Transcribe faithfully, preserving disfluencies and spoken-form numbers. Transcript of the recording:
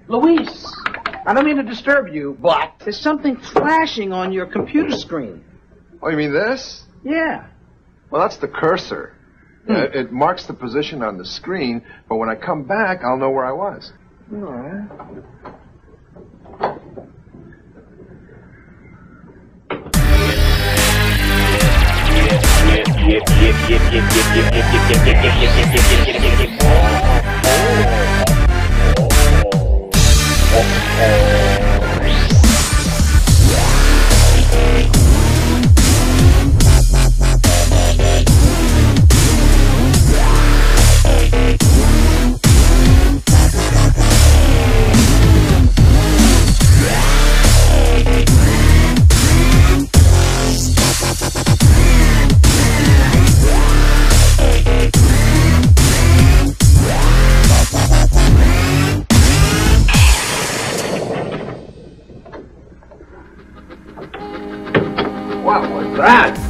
Luis, I don't mean to disturb you, but there's something flashing on your computer screen. Oh, you mean this? Yeah. Well, that's the cursor. Hmm. Uh, it marks the position on the screen, but when I come back, I'll know where I was. All right. What was that?